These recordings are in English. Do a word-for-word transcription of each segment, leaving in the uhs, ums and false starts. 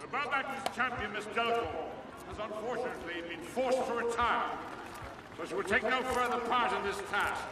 Beauxbatons champion, Miss Delacour, has unfortunately been forced to retire, so she will take no further part in this task.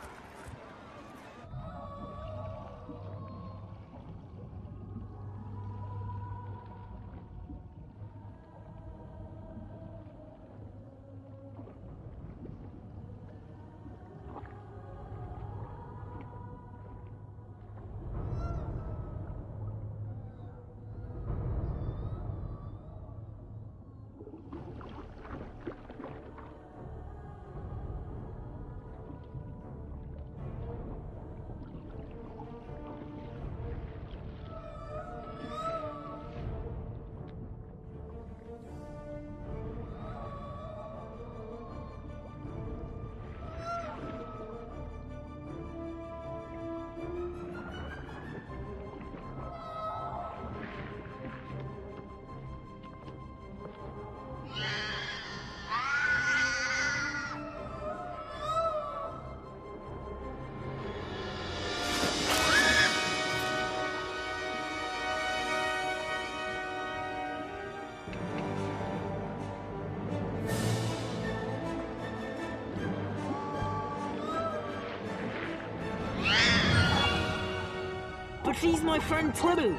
But she's my friend too.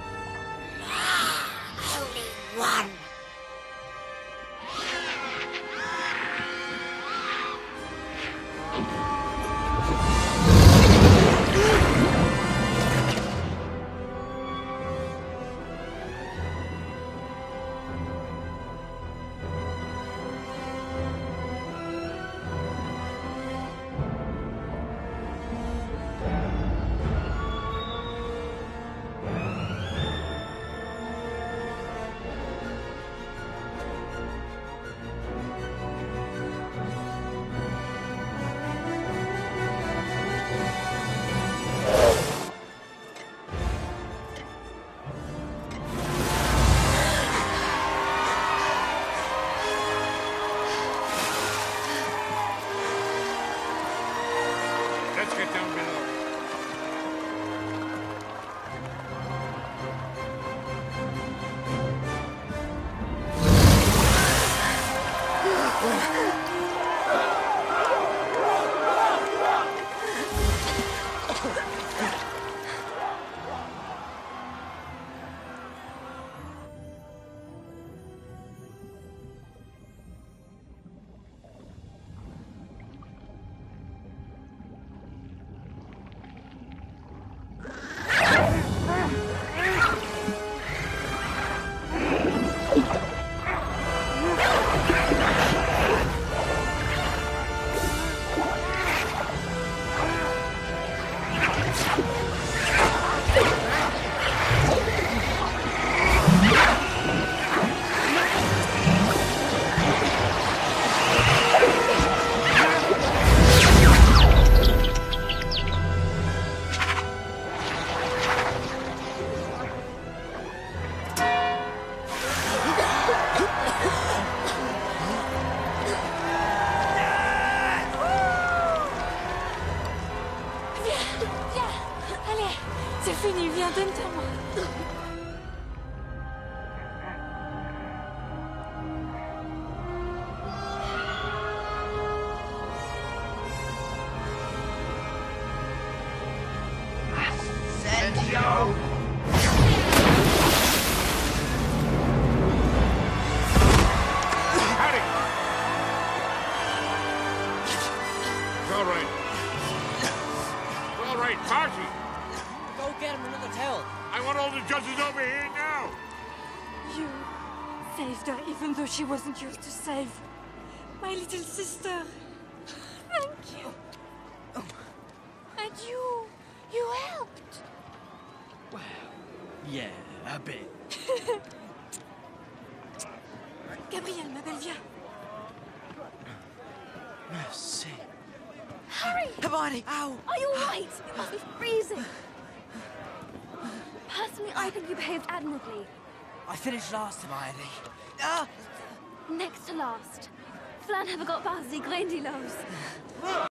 Only one. She wasn't yours to save. My little sister. Thank you. And you... you helped. Well, yeah, a bit. Gabrielle, ma belle, viens. Merci. Hurry! Hermione, ow! Are you alright? You must be freezing. Personally, I think you behaved admirably. I finished last, Hermione. Ah! Next to last. Flan have got past the Grandilos.